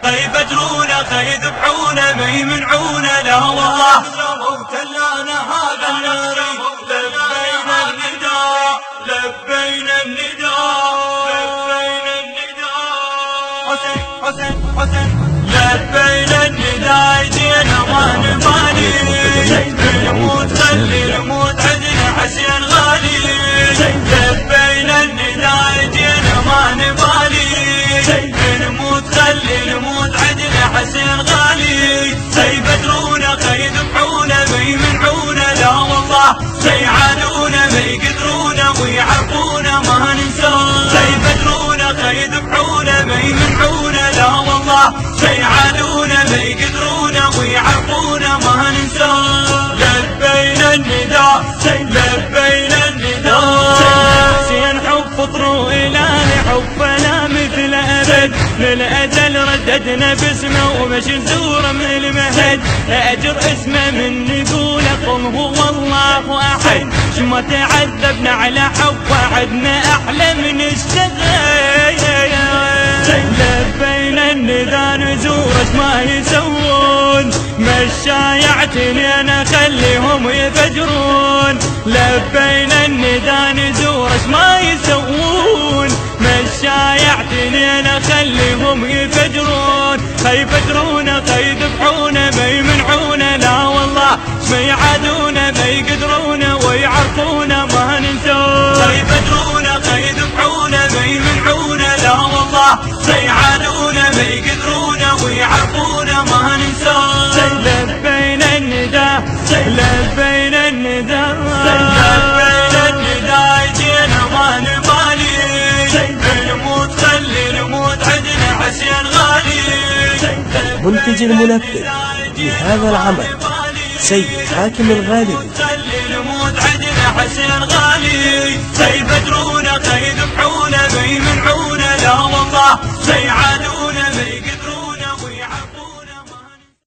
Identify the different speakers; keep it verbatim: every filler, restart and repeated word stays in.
Speaker 1: خيب بدرونا خيب ذبحونا ما يمنعونا لا والله وتلانا هذا الناري لبينا النداء لبينا النداء لبينا النداء حسين حسين حسين لبينا النداء جينا ما نبالي نموت خلي نموت عدنا حسين غالي لبينا النداء جينا ما نبالي نموت خلي نموت عدنا حسين غالي خيب بدرونا خيب ذبحونا ما يمنعونا لا والله سيعانونا ما يقدرونا ويعرفونا ما ننسى خيب بدرونا خيب ذبحونا ما يمنعونا لا والله سيعانونا ما يقدرونا ويعرفونا ما ننسى لبينا النداء لبينا النداء حسين حب فطروا إلهي حبنا مثل أبد للأجل رددنا باسمه ومشي نزوره من المهد أجر اسمه من نقول قل هو الله أحد شما تعذبنا على حب وعدنا أحلى من الشغل لبينا النداء نزور ما يسوون مشايعتني أنا خليهم يفجرون لبينا النداء نزور ما يسوون مشايعتني أنا خليهم يفجرون خيب بدرونا خيب ذبحونا ما يمنعونا لا والله ما يعادونا ما يقدرونا ويعرفونا ما ننسون خيب بدرونا خيب ذبحونا ما يمنعونا لا والله سيعانونا ما يقدرونا ويعرفونا ما ننسون لبينا النداء لبينا النداء لبينا النداء جينا ما نبالي نموت خلي نموت عدنا حسين غالي
Speaker 2: منتج المنفذ لهذا العمل سيد حاكم الغالبي
Speaker 1: خلي نموت عدنا حسين غالي خيب بدرونا خيب